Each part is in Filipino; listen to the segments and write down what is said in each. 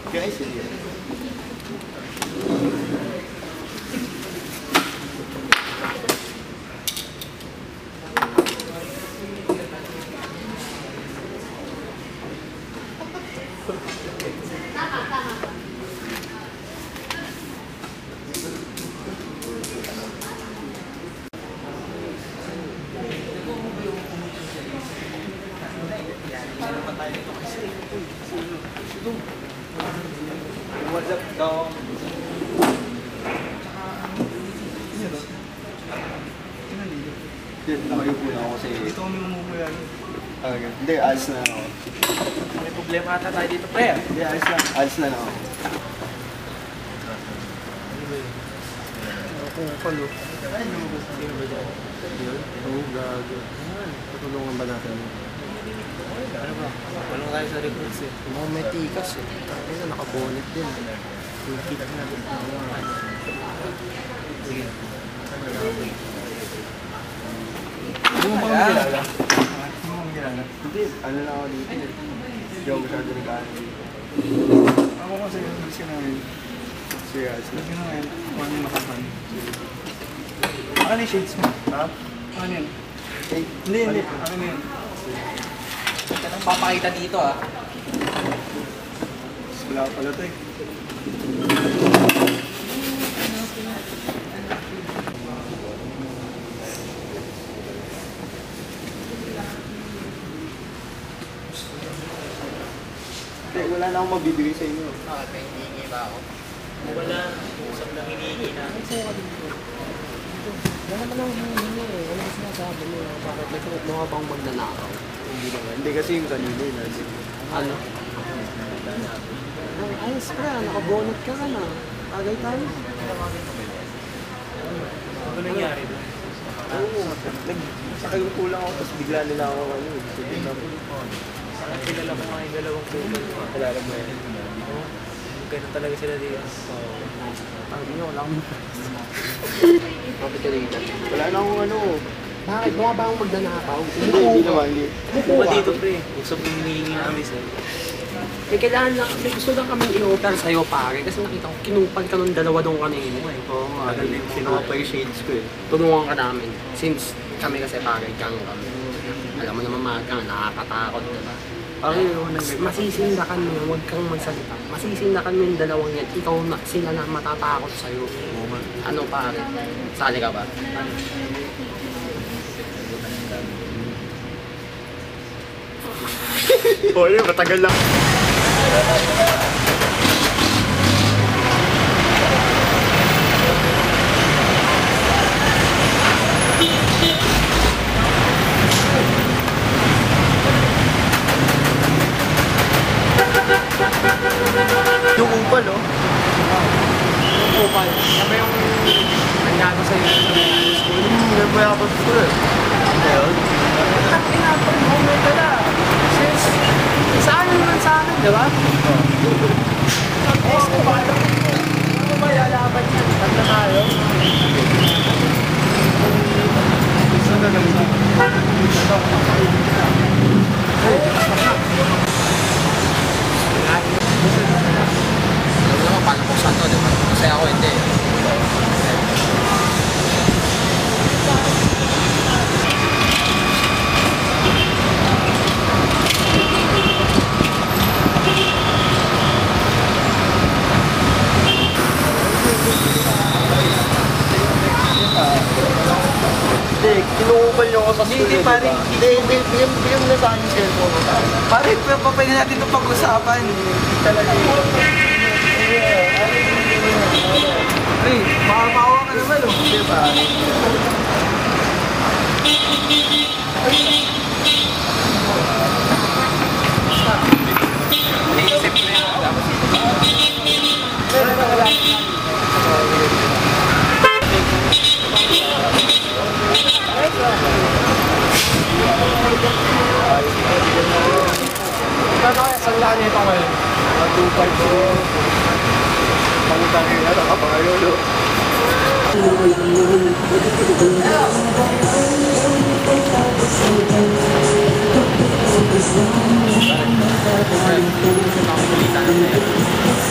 Guys, hindi. What's up, dog? Nakayupo na ako kasi... Dito kami umupo yan. Hindi, alis na ako. May problema ata tayo dito, pre. Hindi, alis na ako. Ako palo. Sino ba dyan? Oo, gago. Patulungan ba natin? Ano ba? Walang tayo sa recruits eh. Mukhang may tikas eh. Ayun na, nakabonet din. Kikit na. Sige. Ano mo bang kilala? Ano mo bang kilala? Hindi, ano na ako dito. Hindi ako masyado nagkaan dito. Ako kasi yung gusto namin. Serious. Gusto namin. Kung ano yung nakapan. Ano yung shades mo? Ha? Ano yun? Hindi. Ano yun? Ito nang papakita dito ah. Wala pala ito eh. Wala na akong mabibigay sa inyo. Bakit may hinihingi ba ako? Wala. Usap lang hinihingi na. Wala naman ang hinihingi eh. Ano ba sinasabi mo? Bakit may sunod mo bang magnanakaw? Hindi naman. Hindi kasi yung kanina yun. Ano? Ayos ka, nakabonot ka na. Tagay tayo. Ano nangyari doon? Oo. Sakay ko lang ako tapos bigla nila ako ano. Parang kilala ko nga yung dalawang couple. Kilala mo yan. Oo. Ganun talaga sila dito. Ang inyo, wala akong kapit ka dito. Wala na akong ano. Bakit? Mukha ba akong magnanakaw? Hindi naman. Buka dito pre. Usap lang hinihingi namin sa'yo. May kailangan lang, may gusto lang kaming i-offer sa'yo pare. Kasi nakita ko, kinupal ka ng dalawa doon kanina eh. Oo nga. Kinuha pa yung shades ko eh. Tulungan ka namin. Since kami kasi pare, gang kami. Alam mo naman mga gang, nakakatakot diba? Masisindakan mo, huwag kang magsalita. Masisindakan mo yung dalawang yan. Ikaw na, sila na matatakot sa'yo. Ano pare? Sali ka ba? Hoy, matagal lang. Yung upal, oh. Yung kupal. Sabi yung nangyari sa'yo sa school. Hindi ba yung apos ko eh? Ayun. Ang pinapag-moment ka na. Since, saan naman sa akin, di ba? Oo. Ano ba lalaban yan? Tanda tayo. Gusto na lang ito. Alam mo naman, paano kung saan to, di ba? Kasi ako hindi. Hindi, kinukupal niyo ako sa school. Hindi, pare. Hindi, bigyan mo na sa akin yung cellphone ko. Pare, papapayin natin itong pag-usapan. Talaga yun. Pre, makapawa ka naman oh. Hindi ba? Naisip ko yan. Dapat Saan lang nito ngayon? Matupay ko. Pangutangin na, nakapangayolo. Nakapagalitan na yan.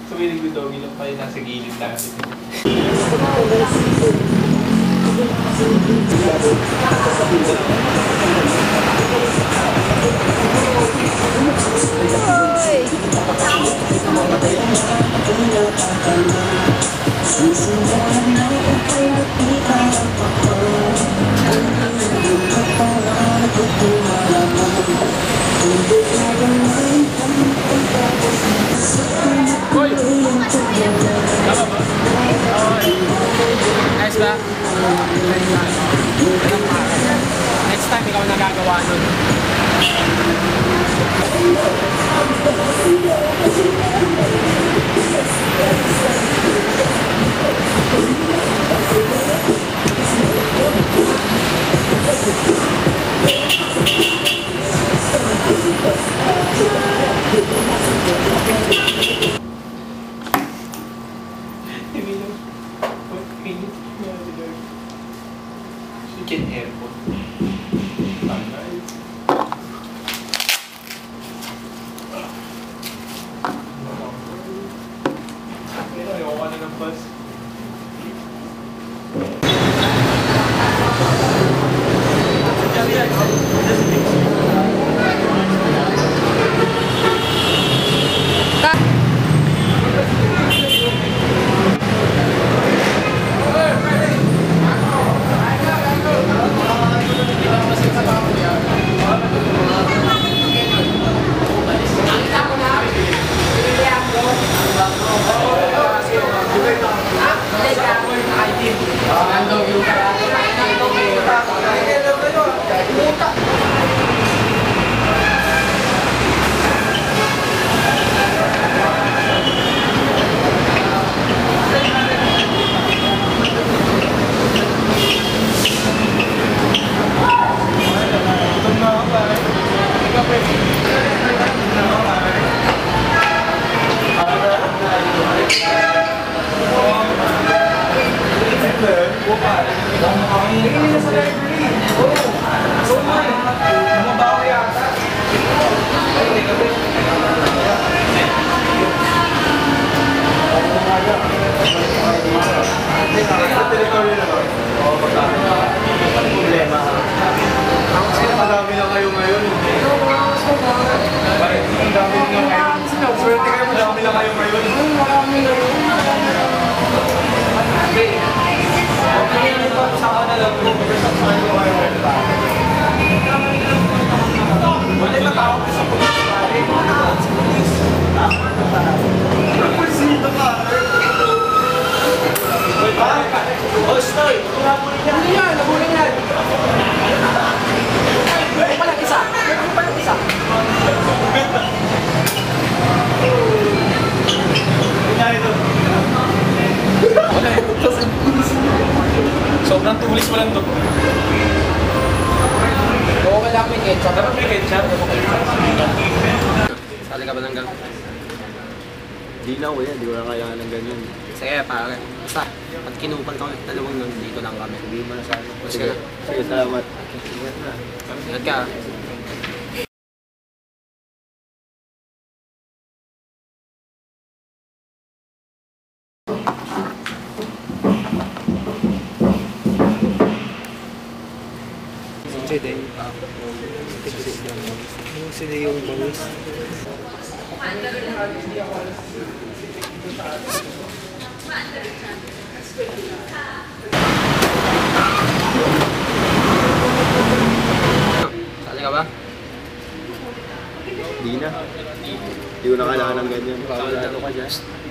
Sumilig ko doggy lang kayo nasa gilid natin. Hoy! Tama ba? Nice ba? Next time ikaw nagagawa nun. Chicken airport. Ayoko na ng bus. Madami lang kayo ngayon. Swerte kayo, madami lang kayo ngayon. Saka na lang. Wala na tao sa pulis. Pulis dito ka. Oh, stoy! Nabulin yan! Nabulin yan! Meron pa lang isa! Meron pa lang isa! Wala yun. Sobrang tulis mo lang to. Oo, kailangan may ketchup. Dapat may ketchup. Sali ka ba ng gang? Di na ko yan, di ko na kaya ng ganyan. Sige, pare. Basta, pag kinupal ka ulit dalawang nun, dito lang kami. Hindi mo na sa akin. Sige. Sige, salamat. Ingat na. Ingat ka. Sila yung bangis. Sali ka ba? Di na. Di ko na kailangan ng ganyan. Bawal dalo ka dyan.